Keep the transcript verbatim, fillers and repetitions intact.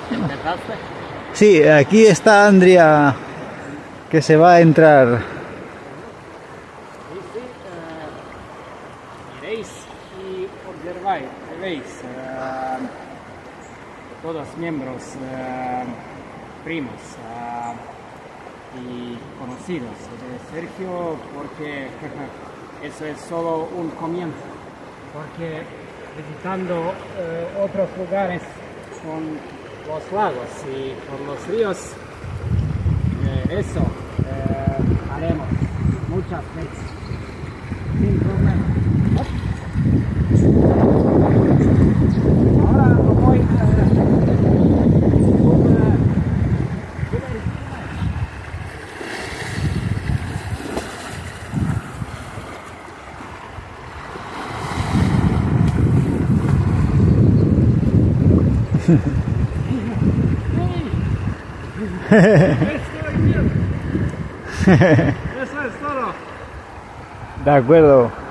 ¿Empezaste? Sí, aquí está Andrea, que se va a entrar. Sí, sí, eh, miréis y observáis, veis eh, todos miembros, eh, primos eh, y conocidos de Sergio, porque eso es solo un comienzo, porque visitando eh, otros lugares con los lagos y con los ríos, eh, eso eh, haremos muchas veces sin problema. Ahora voy a De acuerdo.